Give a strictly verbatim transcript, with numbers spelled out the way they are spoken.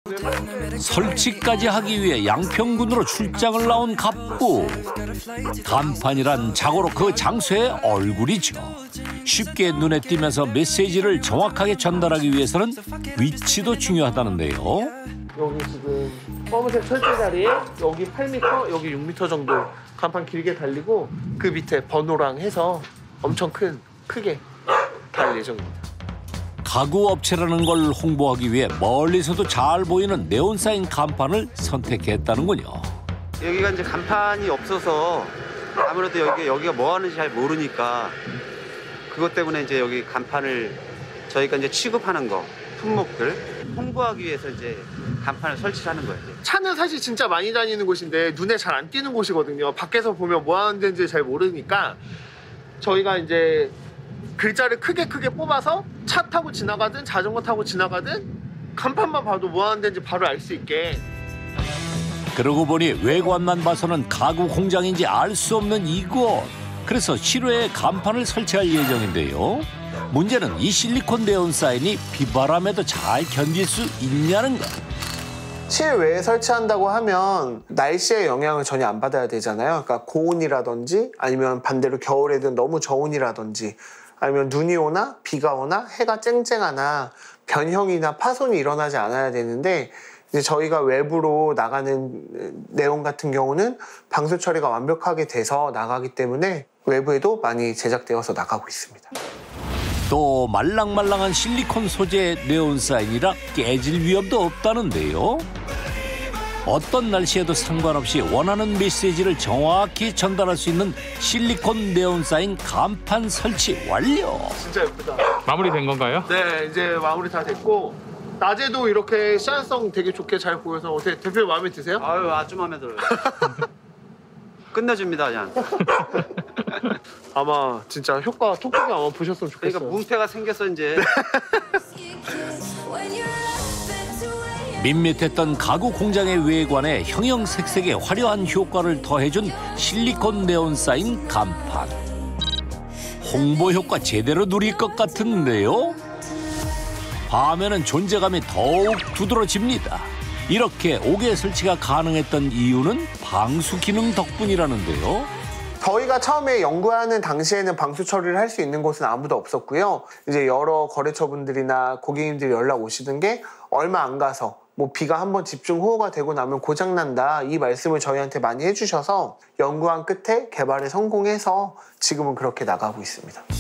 설치까지 하기 위해 양평군으로 출장을 나온 갑부. 간판이란 자고로 그 장소의 얼굴이죠. 쉽게 눈에 띄면서 메시지를 정확하게 전달하기 위해서는 위치도 중요하다는데요. 여기 지금 검은색 철제 자리에 여기 팔 미터, 여기 육 미터 정도 간판 길게 달리고 그 밑에 번호랑 해서 엄청 큰, 크게 달 예정입니다. 가구 업체라는 걸 홍보하기 위해 멀리서도 잘 보이는 네온사인 간판을 선택했다는군요. 여기가 이제 간판이 없어서 아무래도 여기, 여기가 뭐 하는지 잘 모르니까 그것 때문에 이제 여기 간판을 저희가 이제 취급하는 거, 품목들 홍보하기 위해서 이제 간판을 설치하는 거예요. 차는 사실 진짜 많이 다니는 곳인데 눈에 잘 안 띄는 곳이거든요. 밖에서 보면 뭐 하는 데인지 잘 모르니까 저희가 이제 글자를 크게 크게 뽑아서 차 타고 지나가든 자전거 타고 지나가든 간판만 봐도 뭐 하는 데인지 바로 알 수 있게. 그러고 보니 외관만 봐서는 가구 공장인지 알 수 없는 이곳. 그래서 실외에 간판을 설치할 예정인데요. 문제는 이 실리콘 네온 사인이 비바람에도 잘 견딜 수 있냐는 것. 실외에 설치한다고 하면 날씨의 영향을 전혀 안 받아야 되잖아요. 그러니까 고온이라든지 아니면 반대로 겨울에는 너무 저온이라든지 아니면 눈이 오나 비가 오나 해가 쨍쨍하나 변형이나 파손이 일어나지 않아야 되는데 이제 저희가 외부로 나가는 네온 같은 경우는 방수 처리가 완벽하게 돼서 나가기 때문에 외부에도 많이 제작되어서 나가고 있습니다. 또 말랑말랑한 실리콘 소재의 네온 사인이라 깨질 위험도 없다는데요. 어떤 날씨에도 상관없이 원하는 메시지를 정확히 전달할 수 있는 실리콘 네온 사인 간판 설치 완료. 진짜 예쁘다. 마무리된 건가요? 네, 이제 마무리 다 됐고 낮에도 이렇게 시안성 되게 좋게 잘 보여서 어떻게 대표님 마음에 드세요? 아유, 아주 마음에 들어요. 끝내줍니다, 그냥. 아마 진짜 효과 톡톡이 아마 보셨으면 좋겠어요. 그러니까 문패가 생겼어, 이제. 밋밋했던 가구 공장의 외관에 형형색색의 화려한 효과를 더해준 실리콘 네온 사인 간판. 홍보 효과 제대로 누릴 것 같은데요. 밤에는 존재감이 더욱 두드러집니다. 이렇게 옥외 설치가 가능했던 이유는 방수 기능 덕분이라는데요. 저희가 처음에 연구하는 당시에는 방수 처리를 할 수 있는 곳은 아무도 없었고요. 이제 여러 거래처분들이나 고객님들이 연락 오시는 게 얼마 안 가서 뭐 비가 한번 집중 호우가 되고 나면 고장난다 이 말씀을 저희한테 많이 해주셔서 연구한 끝에 개발에 성공해서 지금은 그렇게 나가고 있습니다.